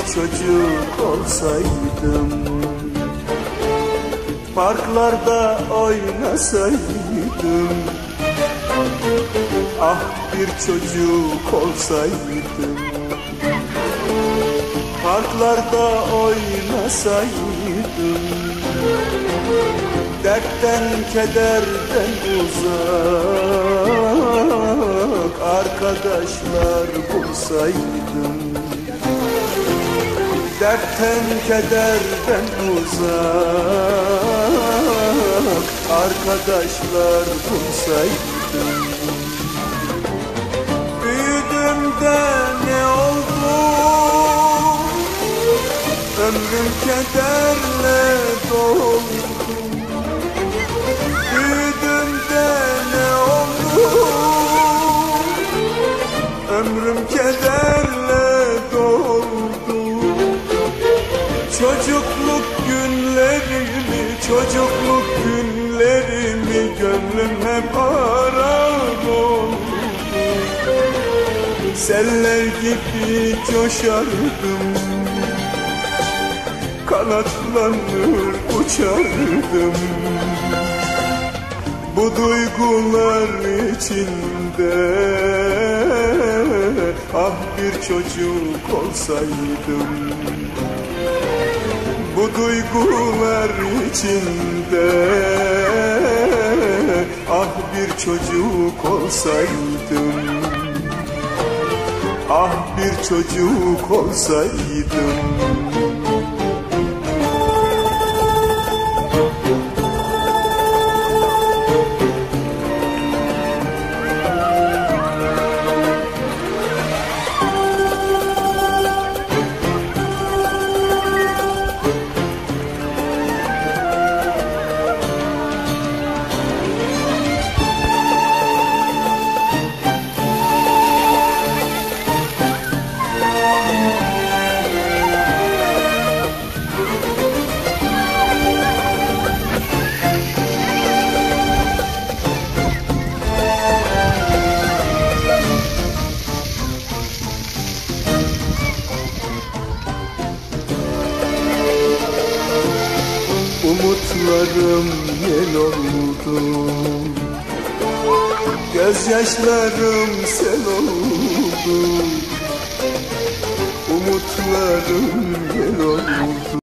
çocuk olsaydım, parklarda oynasaydım. Ah bir çocuk olsaydım, parklarda oynasaydım. Dertten kederden uzak arkadaşlar bulsaydım. Dertten kederden uzak arkadaşlar bulsaydım. Büyüdüm de ne oldu? Ömrüm kederle doldu. Büyüdüm de ne oldu? Ömrüm kederle doldu. Çocukluk günlerimi gönlüm hep arar oldu. Seller gibi coşardım, kanatlanır uçardım. Bu duygular içinde ah bir çocuk olsaydım. Bu duygular içinde ah bir çocuk olsaydım. Ah bir çocuk olsaydım. Umutlarım yel oldu, gözyaşlarım sel oldu. Umutlarım yel oldu.